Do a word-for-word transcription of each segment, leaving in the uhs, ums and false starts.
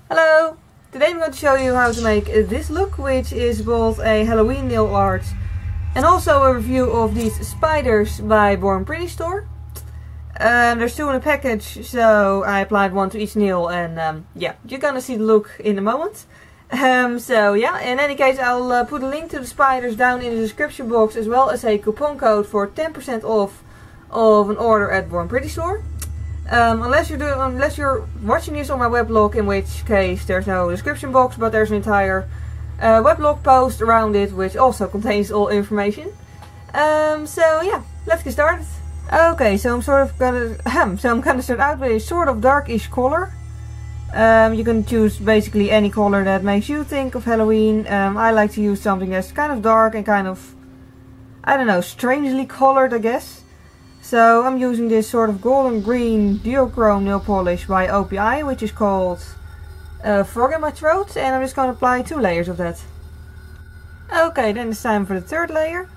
Hello! Today I'm going to show you how to make this look, which is both a Halloween nail art and also a review of these spiders by Born Pretty Store. Um, there's two in a package, so I applied one to each nail, and um, yeah, you're gonna see the look in a moment. Um, so yeah, in any case I'll uh, put a link to the spiders down in the description box, as well as a coupon code for ten percent off of an order at Born Pretty Store. Um, unless you're doing, unless you're watching this on my weblog, in which case there's no description box, but there's an entire uh, weblog post around it, which also contains all information. Um, so yeah, let's get started. Okay, so I'm sort of gonna, so I'm gonna start out with a sort of darkish color. Um, you can choose basically any color that makes you think of Halloween. Um, I like to use something that's kind of dark and kind of, I don't know, strangely colored, I guess. So I'm using this sort of golden green duochrome nail polish by O P I, which is called uh, Frog in My Throat, and I'm just going to apply two layers of that. Okay, then it's time for the third layer.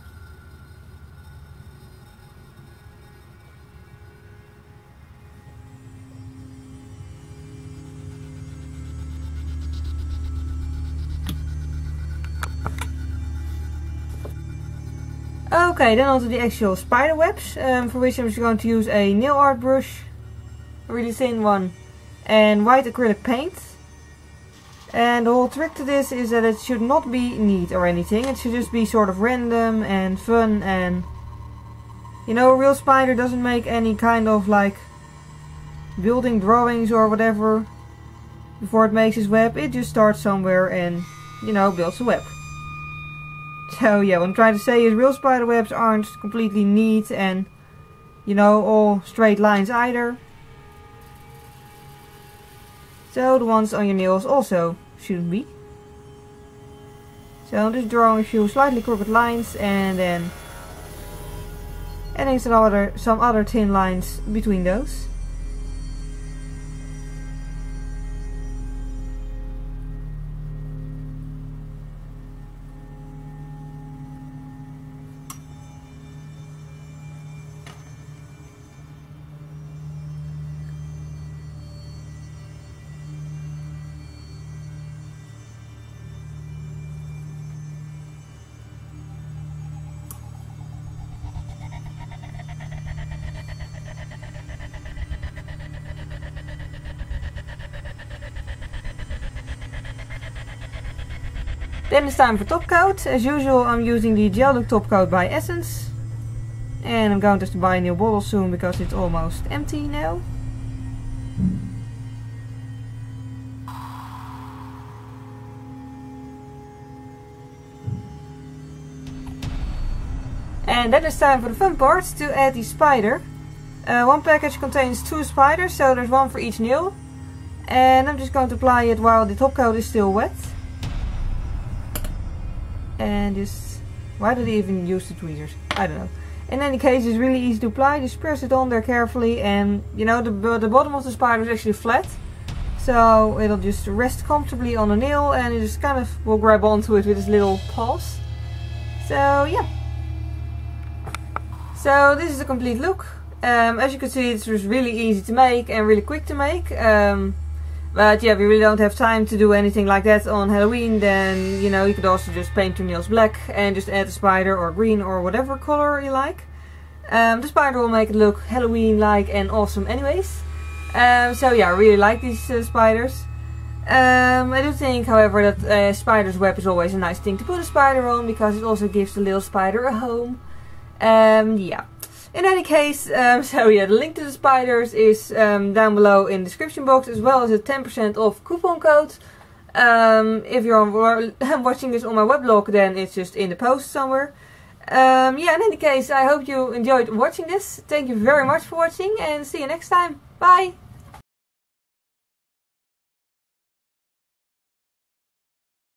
Okay, then onto the actual spider webs, um, for which I'm just going to use a nail art brush, a really thin one, and white acrylic paint. And the whole trick to this is that it should not be neat or anything, it should just be sort of random and fun, and you know, a real spider doesn't make any kind of like building drawings or whatever before it makes its web. It just starts somewhere and, you know, builds a web. So yeah, what I'm trying to say is real spider webs aren't completely neat and, you know, all straight lines either. So the ones on your nails also shouldn't be. So I'm just drawing a few slightly crooked lines and then adding some other, some other thin lines between those. Then it's time for top coat. As usual, I'm using the Gel Look Top Coat by Essence. And I'm going to buy a new bottle soon because it's almost empty now. And then it's time for the fun part, to add the spider. Uh, one package contains two spiders, so there's one for each nail. And I'm just going to apply it while the top coat is still wet. And just, why did they even use the tweezers? I don't know. In any case, it's really easy to apply. Just press it on there carefully, and you know, the, the bottom of the spider is actually flat. So it'll just rest comfortably on the nail, and it just kind of will grab onto it with its little paws. So yeah. So this is a complete look. Um, as you can see, it's just really easy to make and really quick to make. Um, But yeah, if you really don't have time to do anything like that on Halloween, then, you know, you could also just paint your nails black and just add a spider or green or whatever color you like. Um, the spider will make it look Halloween-like and awesome anyways. Um, so yeah, I really like these uh, spiders. Um, I do think, however, that a spider's web is always a nice thing to put a spider on, because it also gives the little spider a home. Um, yeah. In any case, um, so yeah, the link to the spiders is um, down below in the description box, as well as a ten percent off coupon code. Um, if you're on, watching this on my weblog, then it's just in the post somewhere. Um, yeah, in any case, I hope you enjoyed watching this. Thank you very much for watching, and see you next time. Bye!